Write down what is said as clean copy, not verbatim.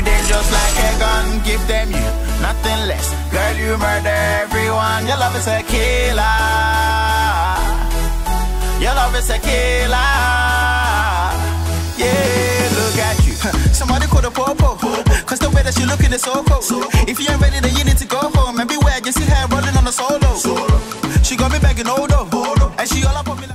dangerous like a gun. Give them you, nothing less. Girl, you murder everyone. Your love is a killer. Your love is a killer. Yeah, look at you. Somebody call the popo. Cause the way that she looking is so cold. If you ain't ready, then you need to go home. And beware, you see her rolling on the solo. She got me begging, oh no. And she all up on me like